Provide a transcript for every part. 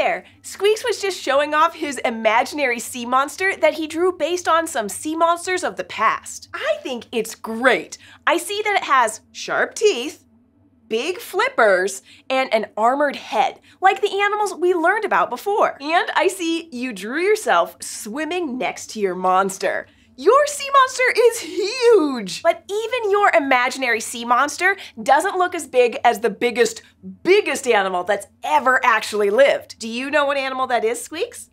there, Squeaks was just showing off his imaginary sea monster that he drew based on some sea monsters of the past. I think it's great. I see that it has sharp teeth, big flippers, and an armored head, like the animals we learned about before. And I see you drew yourself swimming next to your monster. Your sea monster is huge! But even your imaginary sea monster doesn't look as big as the biggest animal that's ever actually lived. Do you know what animal that is, Squeaks?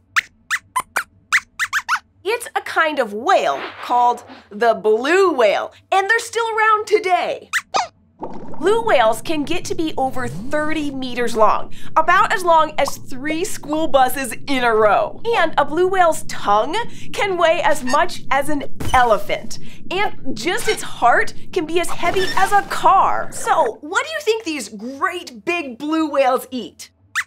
It's a kind of whale called the blue whale, and they're still around today. Blue whales can get to be over 30 meters long, about as long as 3 school buses in a row. And a blue whale's tongue can weigh as much as an elephant. And just its heart can be as heavy as a car. So, what do you think these great big blue whales eat?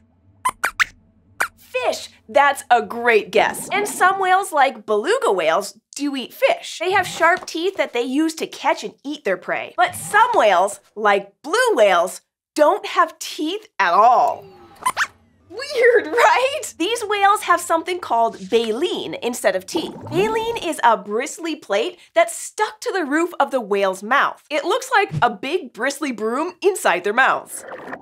Fish. That's a great guess. And some whales, like beluga whales, do eat fish. They have sharp teeth that they use to catch and eat their prey. But some whales, like blue whales, don't have teeth at all. Weird, right? These whales have something called baleen instead of teeth. Baleen is a bristly plate that's stuck to the roof of the whale's mouth. It looks like a big bristly broom inside their mouths.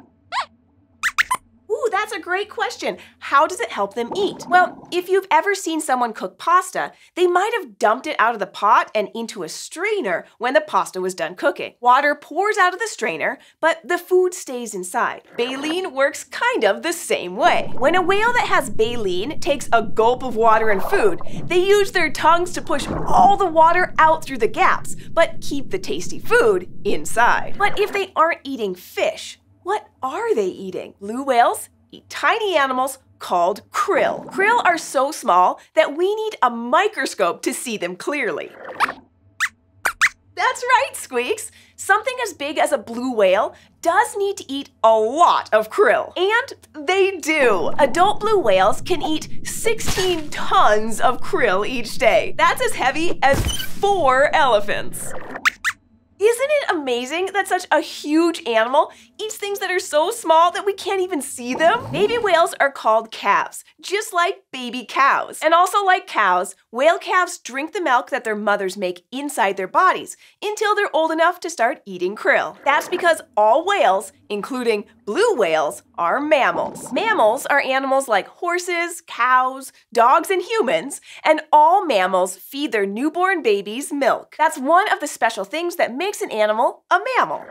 Ooh, that's a great question. How does it help them eat? Well, if you've ever seen someone cook pasta, they might have dumped it out of the pot and into a strainer when the pasta was done cooking. Water pours out of the strainer, but the food stays inside. Baleen works kind of the same way. When a whale that has baleen takes a gulp of water and food, they use their tongues to push all the water out through the gaps, but keep the tasty food inside. But if they aren't eating fish, what are they eating? Blue whales eat tiny animals called krill. Krill are so small that we need a microscope to see them clearly. That's right, Squeaks. Something as big as a blue whale does need to eat a lot of krill. And they do. Adult blue whales can eat 16 tons of krill each day. That's as heavy as 4 elephants. Isn't it amazing that such a huge animal eats things that are so small that we can't even see them? Baby whales are called calves, just like baby cows. And also like cows, whale calves drink the milk that their mothers make inside their bodies until they're old enough to start eating krill. That's because all whales, including blue whales, are mammals. Mammals are animals like horses, cows, dogs, and humans, and all mammals feed their newborn babies milk. That's one of the special things that makes an animal a mammal.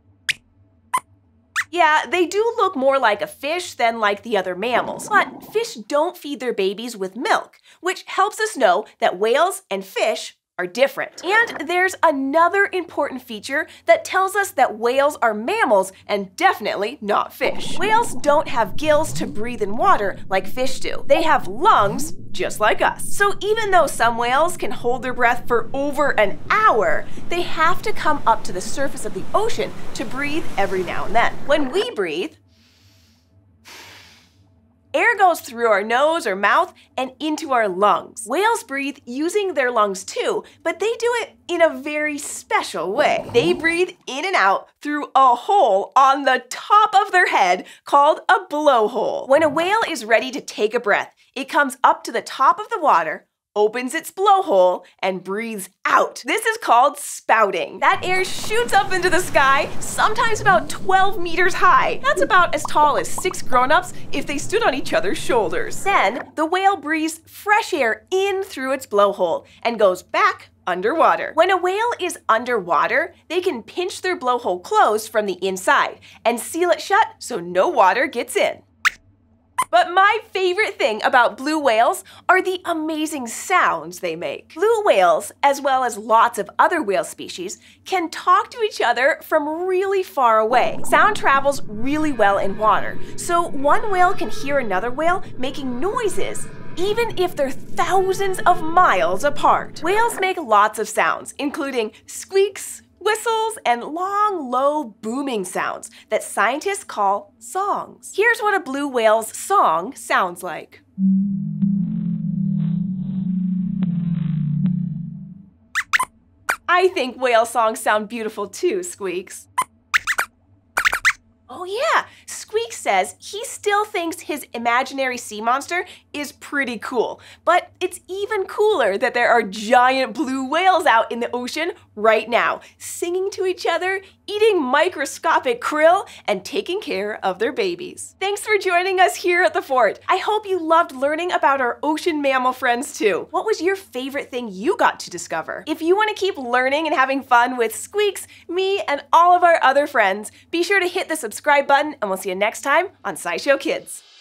Yeah, they do look more like a fish than like the other mammals, but fish don't feed their babies with milk, which helps us know that whales and fish are different. And there's another important feature that tells us that whales are mammals and definitely not fish. Whales don't have gills to breathe in water like fish do. They have lungs just like us. So even though some whales can hold their breath for over an hour, they have to come up to the surface of the ocean to breathe every now and then. When we breathe, air goes through our nose or mouth and into our lungs. Whales breathe using their lungs too, but they do it in a very special way. They breathe in and out through a hole on the top of their head called a blowhole. When a whale is ready to take a breath, it comes up to the top of the water, opens its blowhole, and breathes out. This is called spouting. That air shoots up into the sky, sometimes about 12 meters high. That's about as tall as 6 grown-ups if they stood on each other's shoulders. Then, the whale breathes fresh air in through its blowhole and goes back underwater. When a whale is underwater, they can pinch their blowhole closed from the inside and seal it shut so no water gets in. But my favorite thing about blue whales are the amazing sounds they make. Blue whales, as well as lots of other whale species, can talk to each other from really far away. Sound travels really well in water, so one whale can hear another whale making noises even if they're thousands of miles apart. Whales make lots of sounds, including squeaks, whistles, and long, low, booming sounds that scientists call songs. Here's what a blue whale's song sounds like. I think whale songs sound beautiful too, Squeaks. Oh yeah, Squeak says he still thinks his imaginary sea monster is pretty cool, but it's even cooler that there are giant blue whales out in the ocean right now, singing to each other, eating microscopic krill, and taking care of their babies. Thanks for joining us here at the fort. I hope you loved learning about our ocean mammal friends too. What was your favorite thing you got to discover? If you want to keep learning and having fun with Squeaks, me, and all of our other friends, be sure to hit the subscribe button, and we'll see you next time on SciShow Kids.